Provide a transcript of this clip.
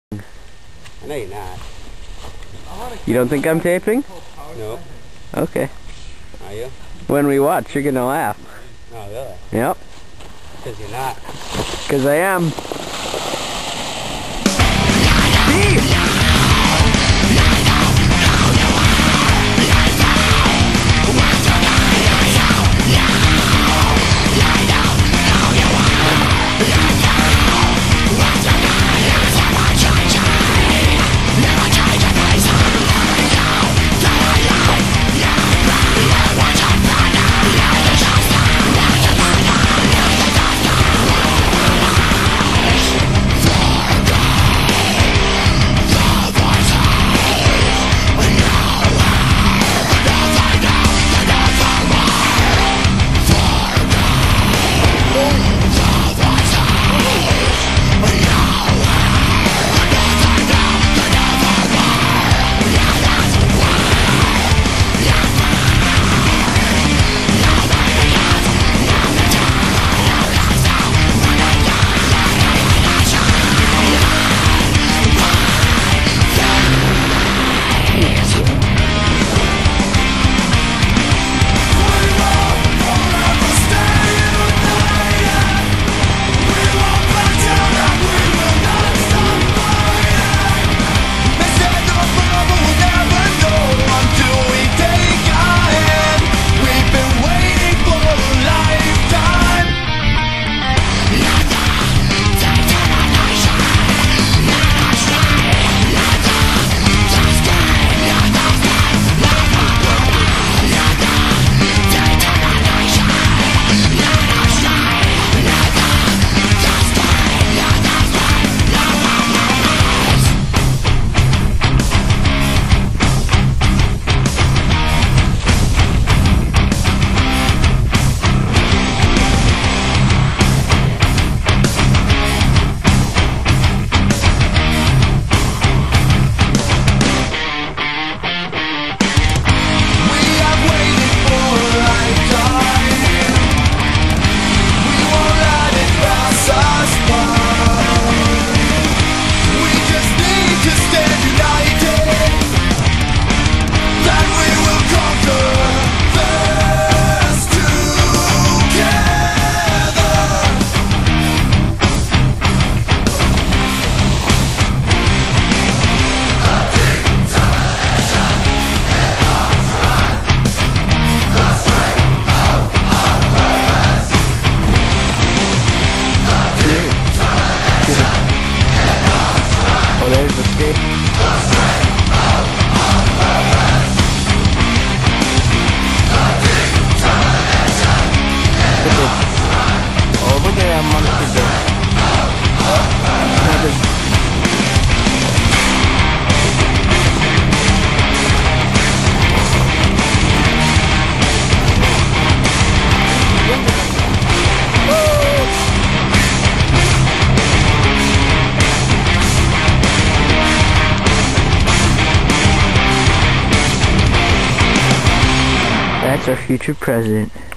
I know you're not. You don't think I'm taping? Nope. Okay. Are you? When we watch, you're gonna laugh. Oh, really? Yep. Because you're not. Because I am. There's the skate. Oh, look at that monster there. That's our future president.